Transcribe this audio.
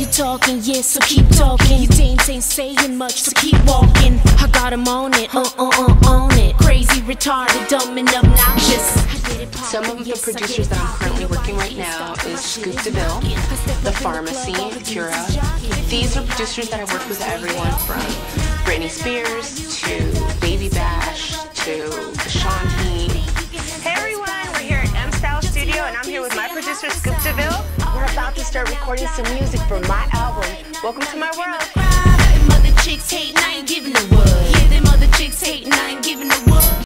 talking, yeah, so keep talking. You dames ain't saying much, so keep walking. I got 'em on it, on it. Crazy, retarded, dumb and obnoxious. Some of the producers that I'm currently working right now is Scoop DeVille, The Pharmacy, Cura. These are producers that I work with everyone from Britney Spears to Baby Bash to Sean Heat. Hey everyone, we're here at M Style Studio and I'm here with my producer Scoop DeVille. We're about to start recording some music for my album. Welcome to my world. Them other chicks hating, I ain't giving a what. Yeah, them other chicks hating, I ain't giving a what.